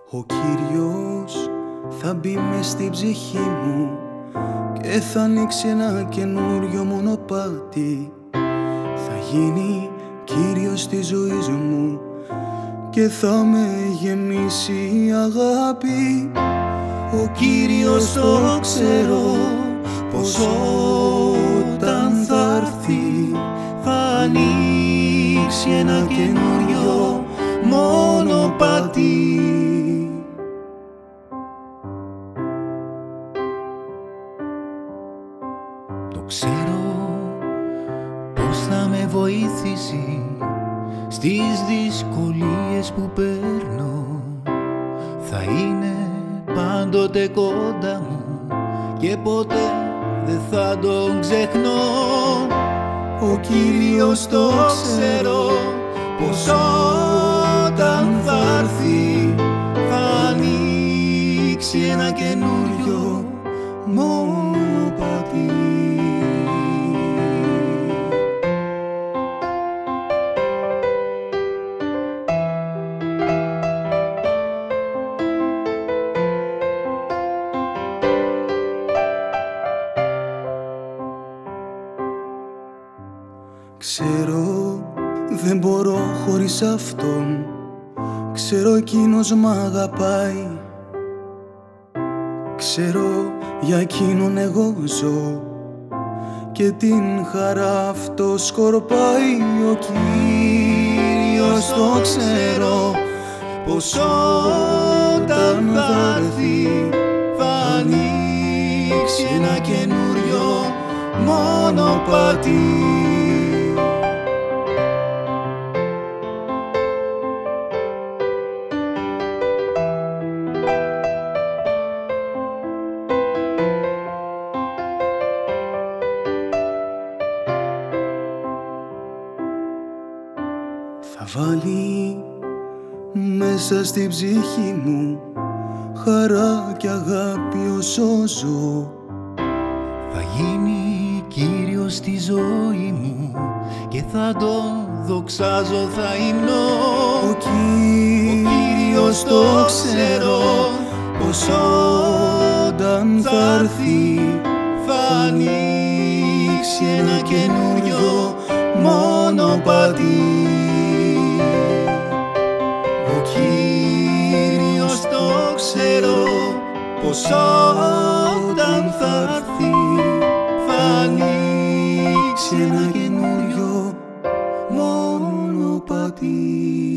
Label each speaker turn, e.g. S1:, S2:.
S1: Ο Κύριος θα μπει μες στην ψυχή μου και θα ανοίξει ένα καινούριο μονοπάτι. Θα γίνει Κύριος της ζωής μου και θα με γεμίσει αγάπη. Ο Κύριος το ξέρω πως όταν θα έρθει θα ανοίξει ένα καινούριο μονοπάτι.
S2: Το ξέρω πως θα με βοηθήσει στις δυσκολίες που παίρνω. Θα είναι πάντοτε κοντά μου και ποτέ δεν θα τον ξεχνώ.
S1: Ο Κύριος το ξέρω πως όταν θα έρθει θα ανοίξει ένα καινούριο μονοπάτι. Ξέρω δεν μπορώ χωρίς αυτόν. Ξέρω εκείνος μ' αγαπάει. Ξέρω για εκείνον εγώ ζω και την χαρά αυτό σκορπάει. Ο Κύριος το ξέρω πως όταν θα έρθει θα ανοίξει ένα καινούριο μονοπάτι. Θα βάλει μέσα στην ψυχή μου χαρά και αγάπη όσο ζω.
S2: Θα γίνει Κύριος στη ζωή μου και θα τον δοξάζω, θα υμνώ.
S1: Ο Κύριος το ξέρω πως όταν θα έρθει θα ανοίξει ένα καινούριο μονοπάτι. Ο Κύριος το ξέρω πως όταν θα έρθει θα ανοίξει ένα καινούριο μονοπάτι.